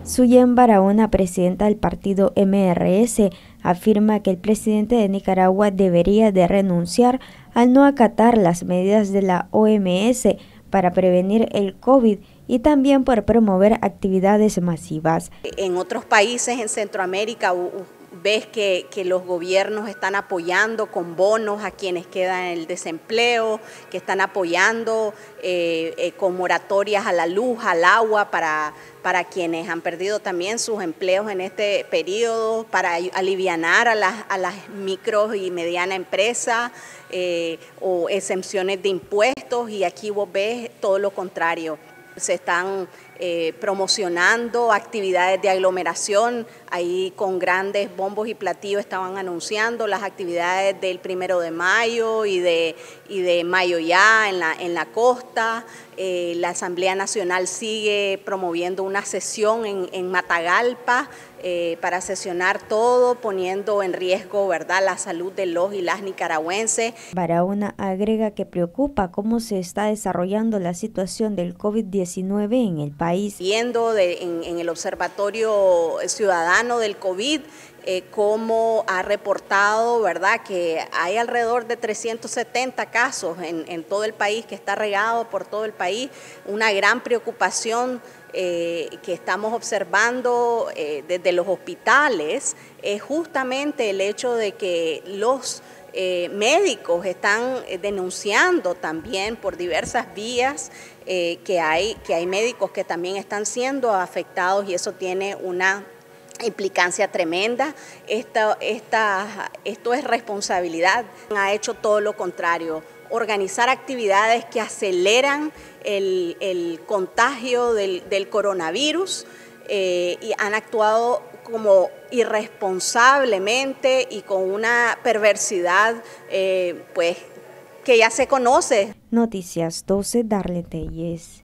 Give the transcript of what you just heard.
Suyen Barahona, presidenta del partido MRS, afirma que el presidente de Nicaragua debería de renunciar al no acatar las medidas de la OMS para prevenir el COVID y también por promover actividades masivas. En otros países en Centroamérica ves que los gobiernos están apoyando con bonos a quienes quedan en el desempleo, que están apoyando con moratorias a la luz, al agua para quienes han perdido también sus empleos en este periodo, para alivianar a las micro y medianas empresas o exenciones de impuestos, y aquí vos ves todo lo contrario. Se están promocionando actividades de aglomeración, ahí con grandes bombos y platillos estaban anunciando las actividades del 1 de mayo y de Mayo Ya en la costa. La Asamblea Nacional sigue promoviendo una sesión en Matagalpa para sesionar todo, poniendo en riesgo, ¿verdad?, la salud de los y las nicaragüenses. Barahona agrega que preocupa cómo se está desarrollando la situación del COVID-19 en el país. Viendo en el Observatorio Ciudadano del COVID, cómo ha reportado, ¿verdad?, que hay alrededor de 370 casos en todo el país, que está regado por todo el país. Una gran preocupación que estamos observando desde los hospitales es justamente el hecho de que los médicos están denunciando también por diversas vías que hay médicos que también están siendo afectados, y eso tiene una implicancia tremenda. Esto es responsabilidad. Ha hecho todo lo contrario, organizar actividades que aceleran el contagio del coronavirus, y han actuado como irresponsablemente y con una perversidad pues que ya se conoce. Noticias 12, Darlene Telles.